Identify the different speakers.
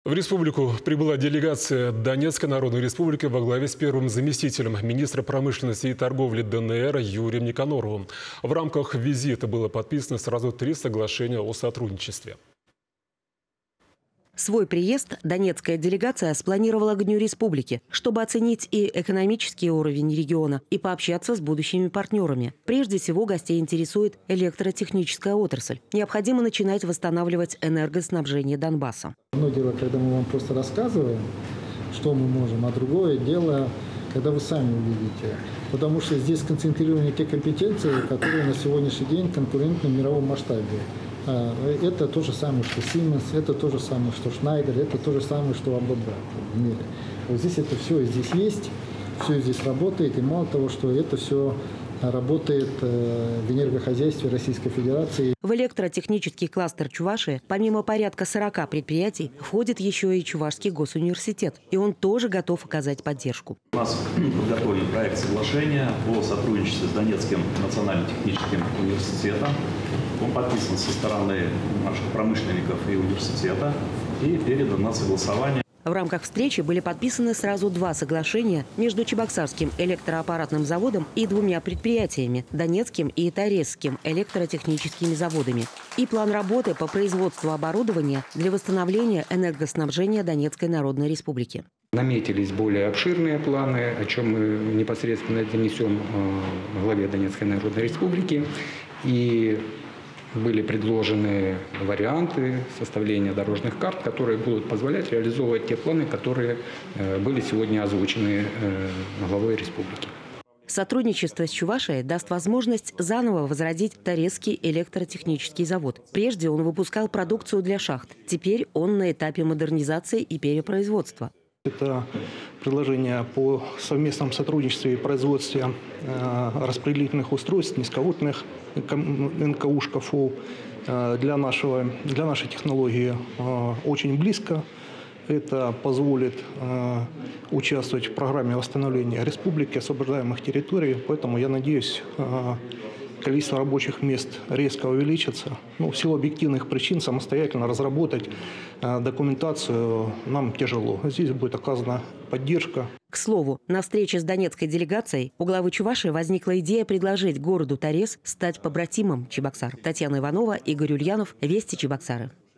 Speaker 1: В республику прибыла делегация Донецкой Народной Республики во главе с первым заместителем министра промышленности и торговли ДНР Юрием Никаноровым. В рамках визита было подписано сразу 3 соглашения о сотрудничестве.
Speaker 2: Свой приезд донецкая делегация спланировала к Дню Республики, чтобы оценить и экономический уровень региона, и пообщаться с будущими партнерами. Прежде всего, гостей интересует электротехническая отрасль. Необходимо начинать восстанавливать энергоснабжение Донбасса.
Speaker 3: Одно дело, когда мы вам просто рассказываем, что мы можем, а другое дело, когда вы сами увидите. Потому что здесь сконцентрированы те компетенции, которые на сегодняшний день конкурентны в мировом масштабе. Это то же самое, что Siemens, это то же самое, что Schneider, это то же самое, что АББ в мире. Вот здесь это все здесь есть, все здесь работает, и мало того, что это все работает в энергохозяйстве Российской Федерации.
Speaker 2: В электротехнический кластер Чувашии помимо порядка 40 предприятий входит еще и Чувашский госуниверситет. И он тоже готов оказать поддержку.
Speaker 4: У нас подготовлен проект соглашения о сотрудничестве с Донецким национальным техническим университетом. Он подписан со стороны наших промышленников и университета и передан на согласование.
Speaker 2: В рамках встречи были подписаны сразу 2 соглашения между Чебоксарским электроаппаратным заводом и 2 предприятиями – Донецким и Торезским электротехническими заводами. И план работы по производству оборудования для восстановления энергоснабжения Донецкой Народной Республики.
Speaker 5: Наметились более обширные планы, о чем мы непосредственно донесем главе Донецкой Народной Республики. И были предложены варианты составления дорожных карт, которые будут позволять реализовывать те планы, которые были сегодня озвучены главой республики.
Speaker 2: Сотрудничество с Чувашией даст возможность заново возродить Торезский электротехнический завод. Прежде он выпускал продукцию для шахт. Теперь он на этапе модернизации и перепроизводства.
Speaker 6: Это предложение по совместному сотрудничеству и производстве распределительных устройств, низковольтных НКУ шкафов для нашей технологии очень близко. Это позволит участвовать в программе восстановления республики, освобождаемых территорий. Поэтому я надеюсь, количество рабочих мест резко увеличится. В силу объективных причин самостоятельно разработать документацию нам тяжело. Здесь будет оказана поддержка.
Speaker 2: К слову, на встрече с донецкой делегацией у главы Чувашии возникла идея предложить городу Торез стать побратимом Чебоксар. Татьяна Иванова, Игорь Ульянов, Вести Чебоксары.